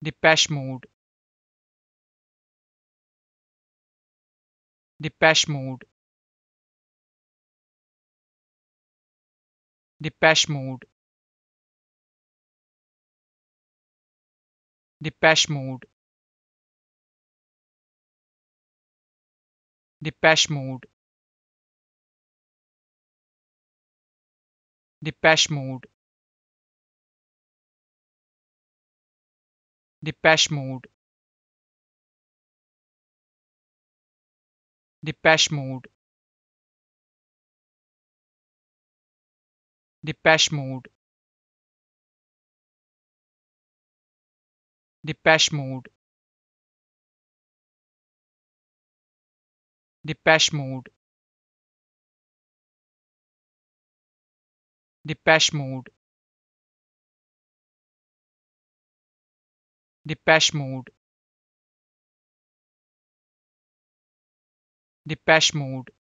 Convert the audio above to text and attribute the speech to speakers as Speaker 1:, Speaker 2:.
Speaker 1: Depeche Mode, Depeche Mode, Depeche Mode, Depeche Mode, Depeche Mode, Depeche Mode, Depeche Mode, Depeche Mode, Depeche Mode, Depeche Mode, Depeche Mode, Depeche Mode, Depeche Mode, Depeche Mode,